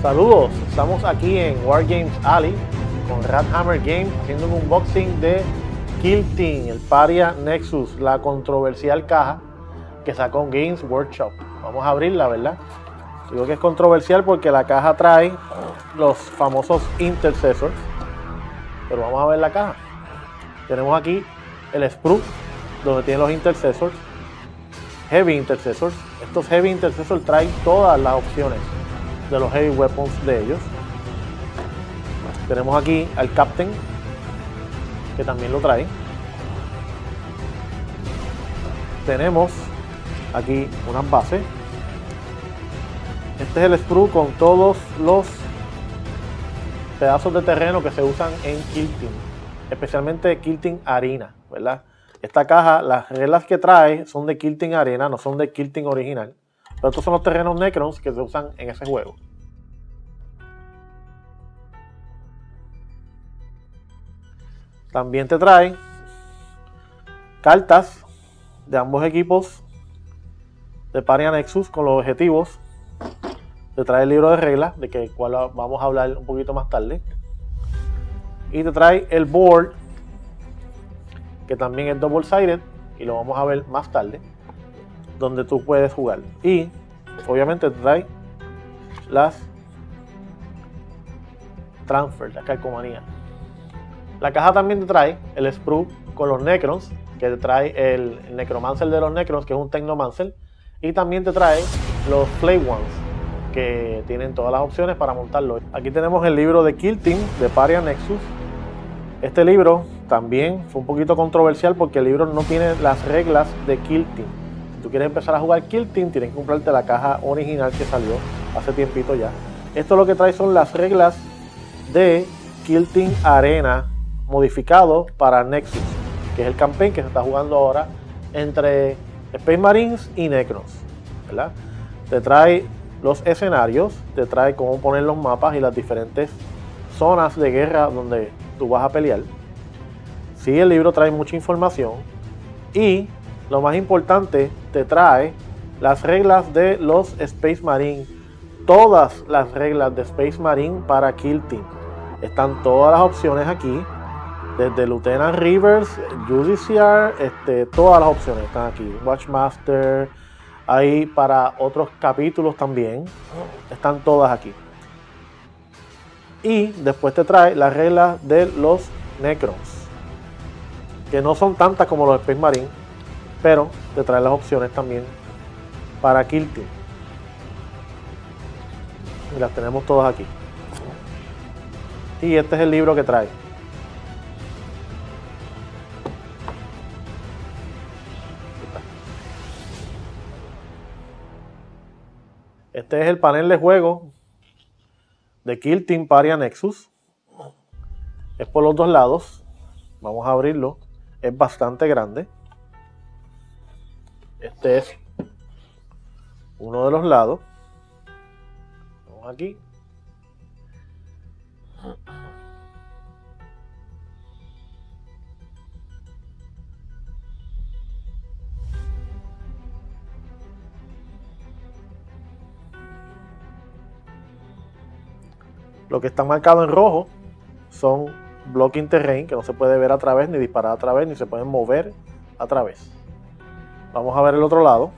Saludos, estamos aquí en Wargames Alley con Rathammer Games haciendo un unboxing de Kill Team, el Paria Nexus, la controversial caja que sacó Games Workshop. Vamos a abrirla, ¿verdad? Digo que es controversial porque la caja trae los famosos Intercessors, pero vamos a ver la caja. Tenemos aquí el sprue donde tiene los Intercessors, Heavy Intercessors. Estos Heavy Intercessors traen todas las opciones de los Heavy Weapons de ellos. Tenemos aquí al Captain, que también lo trae. Tenemos aquí unas bases. Este es el sprue con todos los pedazos de terreno que se usan en Kill Team, especialmente Kill Team Arena, ¿verdad? Esta caja, las reglas que trae son de Kill Team Arena, no son de Kill Team original. Pero estos son los terrenos Necrons que se usan en ese juego. También te trae cartas de ambos equipos de Paria Nexus con los objetivos. Te trae el libro de reglas, de que cual vamos a hablar un poquito más tarde. Y te trae el board, que también es double-sided, y lo vamos a ver más tarde, donde tú puedes jugar. Y obviamente te trae las transfer, la calcomanía. La caja también te trae el sprue con los Necrons, que te trae el Necromancer de los Necrons, que es un Technomancer, y también te trae los Flay Ones, que tienen todas las opciones para montarlo. Aquí tenemos el libro de Kill Team de Paria Nexus. Este libro también fue un poquito controversial porque el libro no tiene las reglas de Kill Team. Si tú quieres empezar a jugar Kill Team, tienes que comprarte la caja original que salió hace tiempito ya. Esto lo que trae son las reglas de Kill Team Arena modificado para Nexus, que es el campaign que se está jugando ahora entre Space Marines y Necrons, ¿verdad? Te trae los escenarios, te trae cómo poner los mapas y las diferentes zonas de guerra donde tú vas a pelear. Sí, el libro trae mucha información y lo más importante, te trae las reglas de los Space Marine, todas las reglas de Space Marine para Kill Team. Están todas las opciones aquí, desde Lieutenant Rivers, Judiciar, todas las opciones están aquí. Watchmaster, hay para otros capítulos también, están todas aquí. Y después te trae las reglas de los Necrons, que no son tantas como los Space Marine, pero te trae las opciones también para Kill Team. Y las tenemos todas aquí. Y este es el libro que trae. Este es el panel de juego de Kill Team Paria Nexus. Es por los dos lados. Vamos a abrirlo. Es bastante grande. Este es uno de los lados. Vamos aquí. Lo que está marcado en rojo son blocking terrain, que no se puede ver a través, ni disparar a través, ni se pueden mover a través. Vamos a ver el otro lado.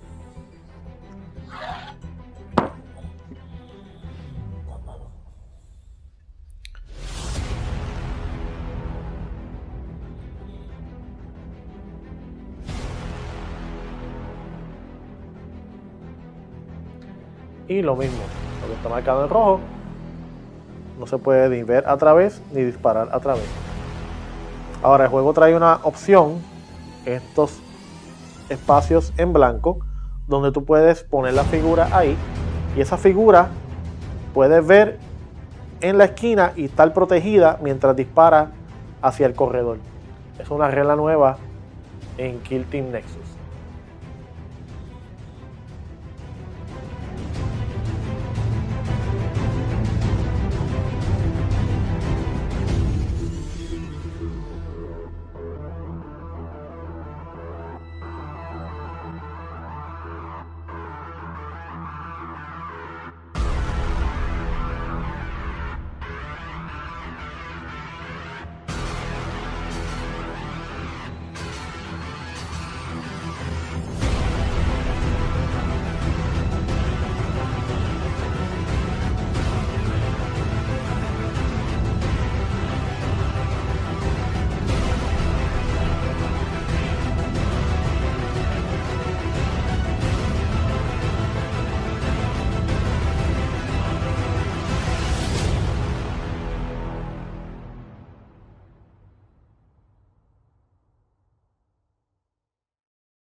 Y lo mismo, lo que está marcado en rojo no se puede ni ver a través ni disparar a través. Ahora el juego trae una opción en estos espacios en blanco donde tú puedes poner la figura ahí y esa figura puedes ver en la esquina y estar protegida mientras dispara hacia el corredor. Es una regla nueva en Kill Team Nexus.